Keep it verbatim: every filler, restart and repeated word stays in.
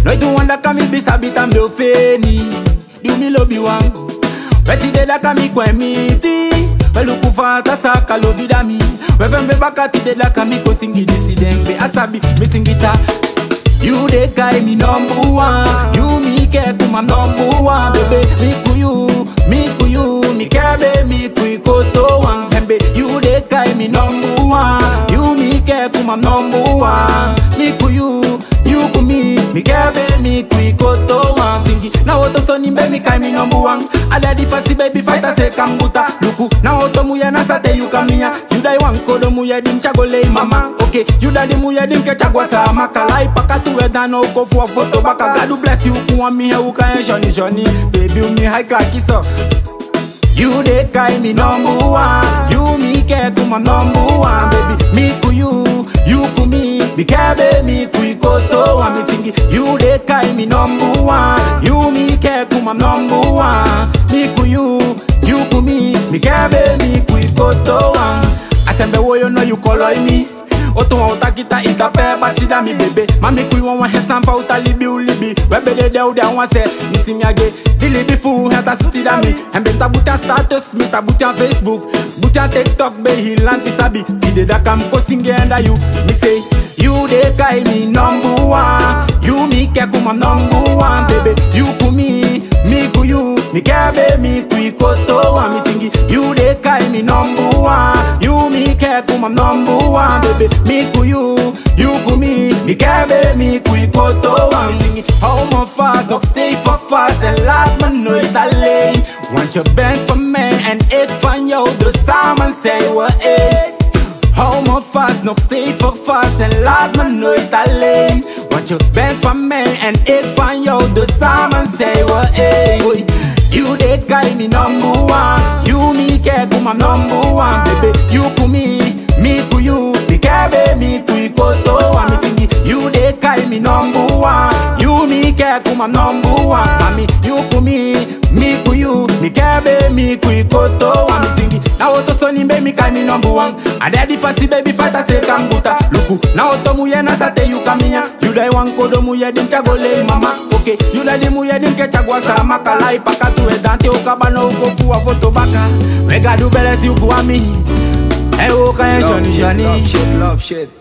No do wanda kami bisa bitam do feni. Do mi lobi wang. Peti de la kami kwen miti. Welu kufata saka lobi dami. Wevembe bakati de la kami ko singi disidengbe. Asabi mi singita. You the guy me number one. You me care kuma number one. Baby, me ku you, me ku you. Me care be me ku ikoto one. Hembe, you the guy me number one. You me care kuma number one. Me ku you, you ku me. Me care be me ku ikoto one. Singi, na oto soni be me kai me number one. Ada di fasi baby fighter se kambuta. Luku, na oto muya na sate you kamia. You dai wan kodo muya dim chagole mama. Okay, you dai muya dim ke chagwa sa makalai pakatu. No go for a photo back. God bless you. Who want me here? Who can Johnny Johnny? Baby, me high kiss up. You the guy me number one. You me care to my number one. Baby, me ku you, you ku me. Me care be me ku ikoto. I'm singing. You the guy me number one. You me care to my number one. Me ku you, you ku me. Me care be me ku ikoto. I said, "Be you know you call me." Oto wa utakita itape basida mi bebe. Mami kui wa hesan pa utalibi ulibi. Webe de de ude wa se misi miage. Dilibi fu heta suti da mi. Hembe tabuta status mi tabuta Facebook. Buta TikTok be hilanti sabi. Ide da kam ko singe enda you. Mi say you the guy me number one. You me care kuma number one baby. You ku me, me ku you. Me care be me ku ikoto wa mi singi. You the guy me number one. You me care kuma number one baby. Me ku you, you ku me. Me care be me ku ikoto wa mi singi. How much fast, not stay for fast and lot man know it alone. Want you bend for me and it find you the salmon say what it. How much fast, not stay for fast and lot man know it alone. Want you bend for me and it find you the salmon say what it. You the guy me number one. You me care kuma number one baby. You ku me, me ku you. Me care be me ku ikoto. I'm singing. You the guy me number one. You me care kuma number one. Mami, you ku me, me ku you. Me care be me ku ikoto. I'm singing. Now oto soni be me kai me number one. Adadi fasi baby fighter se kambuta. Luku, now oto muye na sate you kamia. You dai wan kodo muye dim chagole mama. Okay, you dai di muye dim ke chagwa sa makalai pakatu e dante okabano uko fu a photo baka. We ga do beres you ku ami. Hey, okay, Johnny Johnny. Love shit, love shit.